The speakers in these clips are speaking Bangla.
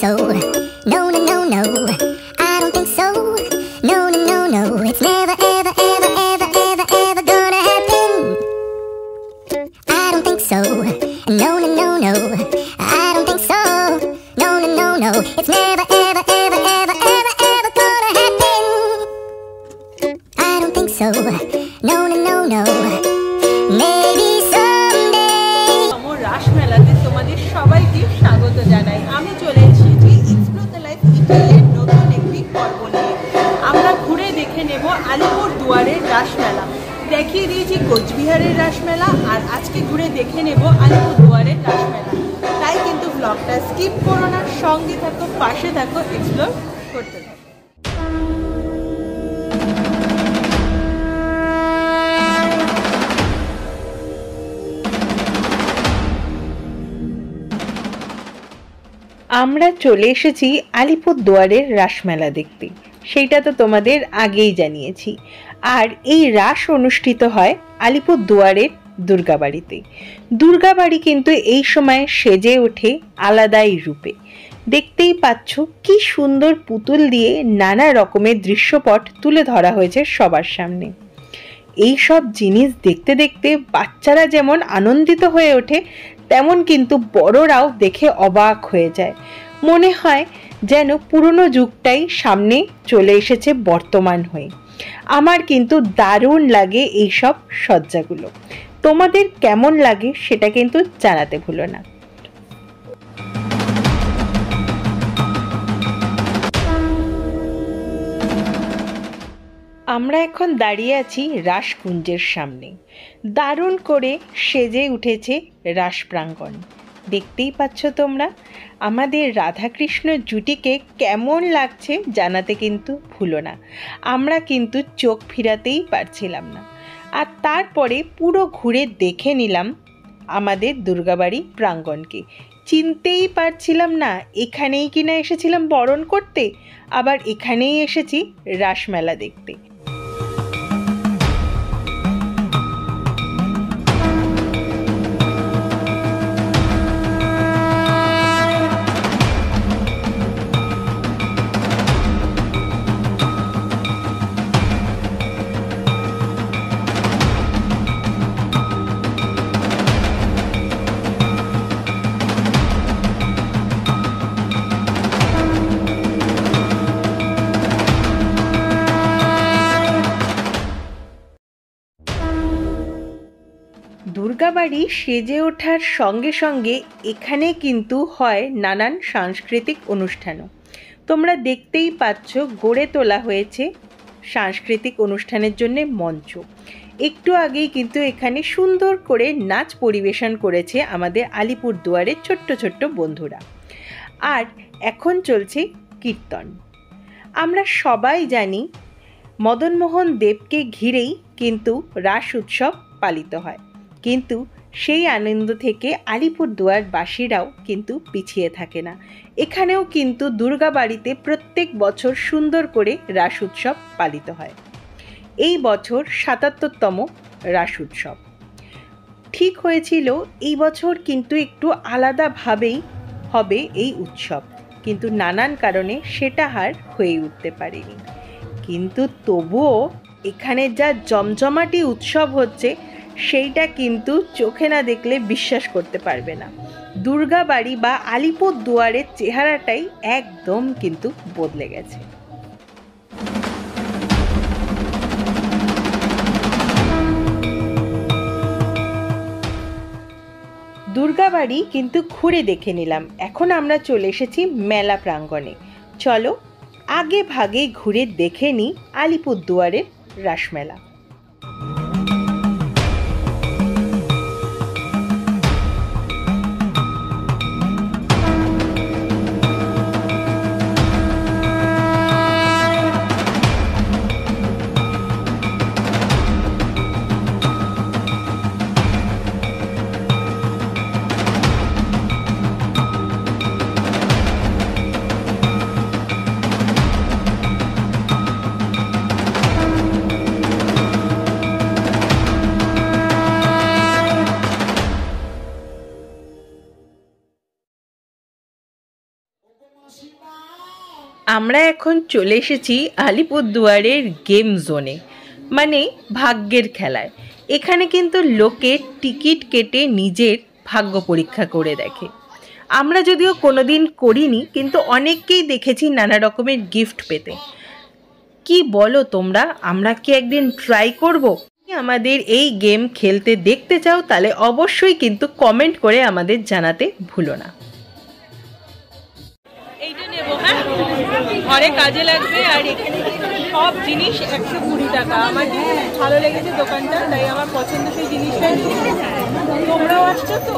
so. No, no, no, no. I don't think so. No, no, no, no. It's never, ever, ever, ever, ever, ever gonna happen. I don't think so. No, no, no, no. I don't think so. No, no, no, no. It's never, ever, ever, ever, ever, ever gonna happen. I don't think so. No, no, no, no. Maybe someday. আমার রাস মেলাতে তোমাদের সবাইকে স্বাগত জানাই। আমি চলে এসেছি এক্সপ্লোর দ্য লাইফ ইটালির নতুন একটি পর্ব নিয়ে। আমরা ঘুরে দেখে নেব আলিপুর দুয়ারের রাসমেলা। দেখিয়ে দিয়েছি কোচবিহারের রাসমেলা, আর আজকে ঘুরে দেখে নেব আলিপুর দুয়ারের রাসমেলা। তাই কিন্তু ব্লগটা স্কিপ করো না, সঙ্গে থাকো, পাশে থাকো, এক্সপ্লোর করতে থাকো। আমরা চলে এসেছি আলিপুর দুয়ারের রাসমেলা দেখতে। সেইটা তো তোমাদের আগেই জানিয়েছি। আর এই রাস অনুষ্ঠিত হয় আলিপুর দুয়ারের দুর্গাবাড়িতে। দুর্গাবাড়ি কিন্তু এই সময় সেজে ওঠে আলাদাই রূপে। দেখতেই পাচ্ছ কি সুন্দর পুতুল দিয়ে নানা রকমের দৃশ্যপট তুলে ধরা হয়েছে সবার সামনে। এই সব জিনিস দেখতে দেখতে বাচ্চারা যেমন আনন্দিত হয়ে ওঠে, তেমন কিন্তু বড়রাও দেখে অবাক হয়ে যায়। মনে হয় যেন পুরনো যুগটাই সামনে চলে এসেছে বর্তমান হয়ে। আমার কিন্তু দারুণ লাগে এই সব সজ্জাগুলো। তোমাদের কেমন লাগে সেটা কিন্তু জানাতে ভুলো না। আমরা এখন দাঁড়িয়ে আছি রাসকুঞ্জের সামনে। দারুণ করে সেজে উঠেছে রাস প্রাঙ্গণ। দেখতেই পাচ্ছ তোমরা। আমাদের রাধাকৃষ্ণ জুটিকে কেমন লাগছে জানাতে কিন্তু ভুলো না। আমরা কিন্তু চোখ ফিরাতেই পারছিলাম না। আর তারপরে পুরো ঘুরে দেখে নিলাম আমাদের দুর্গাবাড়ি প্রাঙ্গণকে। চিনতেই পারছিলাম না এখানেই কিনা এসেছিলাম বরণ করতে, আবার এখানেই এসেছি রাসমেলা দেখতে। দুর্গাবাড়ি সেজে ওঠার সঙ্গে সঙ্গে এখানে কিন্তু হয় নানান সাংস্কৃতিক অনুষ্ঠানও। তোমরা দেখতেই পাচ্ছ গড়ে তোলা হয়েছে সাংস্কৃতিক অনুষ্ঠানের জন্য মঞ্চ। একটু আগেই কিন্তু এখানে সুন্দর করে নাচ পরিবেশন করেছে আমাদের আলিপুর দুয়ারের ছোট্ট ছোট্ট বন্ধুরা। আর এখন চলছে কীর্তন। আমরা সবাই জানি মদনমোহন দেবকে ঘিরেই কিন্তু রাস উৎসব পালিত হয়, কিন্তু সেই আনন্দ থেকে আলিপুর দুয়ারবাসীরাও কিন্তু পিছিয়ে থাকে না। এখানেও কিন্তু দুর্গাবাড়িতে প্রত্যেক বছর সুন্দর করে রাস উৎসব পালিত হয়। এই বছর ৭৭তম রাস উৎসব ঠিক হয়েছিল। এই বছর কিন্তু একটু আলাদাভাবেই হবে এই উৎসব, কিন্তু নানান কারণে সেটা আর হয়ে উঠতে পারেনি। কিন্তু তবুও এখানে যা জমজমাটি উৎসব হচ্ছে সেইটা কিন্তু চোখে না দেখলে বিশ্বাস করতে পারবে না। দুর্গাবাড়ি বা আলিপুর দুয়ারের চেহারাটাই একদম কিন্তু বদলে গেছে। দুর্গাবাড়ি কিন্তু ঘুরে দেখে নিলাম। এখন আমরা চলে এসেছি মেলা প্রাঙ্গণে। চলো আগে ভাগে ঘুরে দেখে নিই আলিপুর দুয়ারের রাসমেলা। আমরা এখন চলে এসেছি আলিপুরদুয়ারের গেম জোনে, মানে ভাগ্যের খেলায়। এখানে কিন্তু লোকে টিকিট কেটে নিজের ভাগ্য পরীক্ষা করে দেখে। আমরা যদিও কোনোদিন করিনি, কিন্তু অনেককেই দেখেছি নানা রকমের গিফট পেতে। কি বলো তোমরা, আমরা কি একদিন ট্রাই করব? আমাদের এই গেম খেলতে দেখতে চাও তাহলে অবশ্যই কিন্তু কমেন্ট করে আমাদের জানাতে ভুলো না। এইটা নেব, হ্যাঁ, ঘরে কাজে লাগবে। আর এখানে সব জিনিস 120 টাকা। আমার ভালো লেগেছে দোকানটা, তাই আমার পছন্দ সেই জিনিসটা নিয়ে। তোমরাও আসছো তো?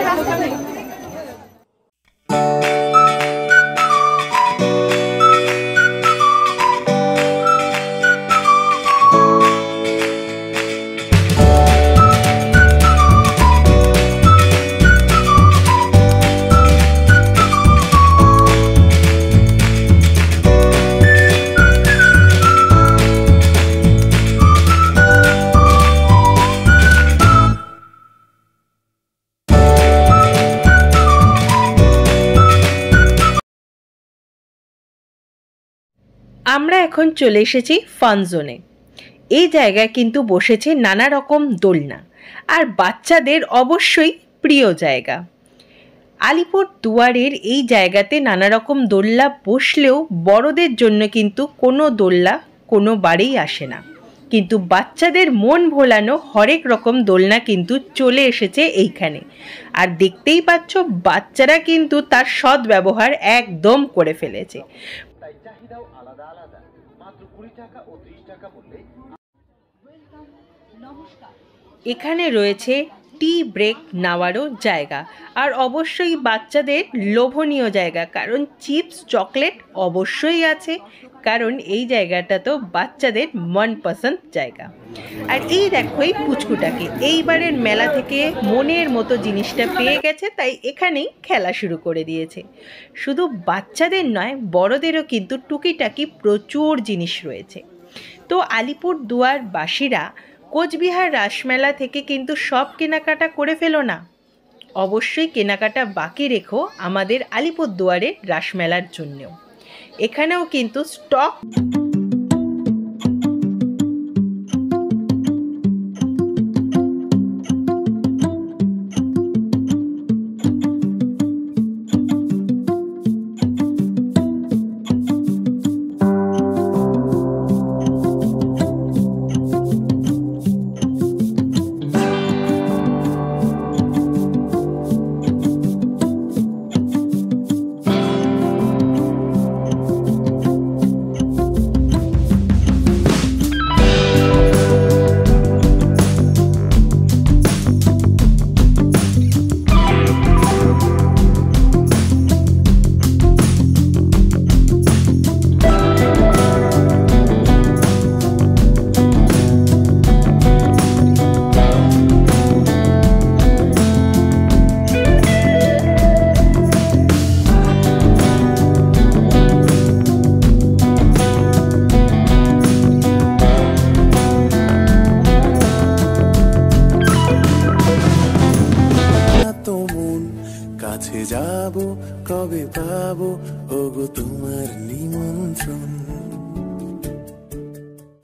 আমরা এখন চলে এসেছি ফান জোনে। এই জায়গায় কিন্তু বসেছে নানা রকম দোলনা, আর বাচ্চাদের অবশ্যই প্রিয় জায়গা। আলিপুর দুয়ারের এই জায়গাতে নানা রকম দোলনা বসলেও বড়দের জন্য কিন্তু কোনো দোলনা কোনো বারেই আসে না, কিন্তু বাচ্চাদের মন ভোলানো হরেক রকম দোলনা কিন্তু চলে এসেছে এইখানে। আর দেখতেই পাচ্ছ বাচ্চারা কিন্তু তার সদ্ব্যবহার একদম করে ফেলেছে। এখানে রয়েছে টি ব্রেক নেওয়ারও জায়গা, আর অবশ্যই বাচ্চাদের লোভনীয় জায়গা, কারণ চিপস চকলেট অবশ্যই আছে, কারণ এই জায়গাটা তো বাচ্চাদের মনপসন্দ জায়গা। আর এই দেখো এই পুচকুটাকে এইবারের মেলা থেকে মনের মতো জিনিসটা পেয়ে গেছে, তাই এখানেই খেলা শুরু করে দিয়েছে। শুধু বাচ্চাদের নয়, বড়দেরও কিন্তু টুকিটাকি প্রচুর জিনিস রয়েছে। তো আলিপুর দুয়ারবাসীরা কোচবিহার রাসমেলা থেকে কিন্তু সব কেনাকাটা করে ফেলো না, অবশ্যই কেনাকাটা বাকি রেখো আমাদের আলিপুরদুয়ারের রাসমেলার জন্যও। এখানেও কিন্তু স্টক কাছে যাব, কবে পাবো ওগো তোমার নিমন্ত্রণ।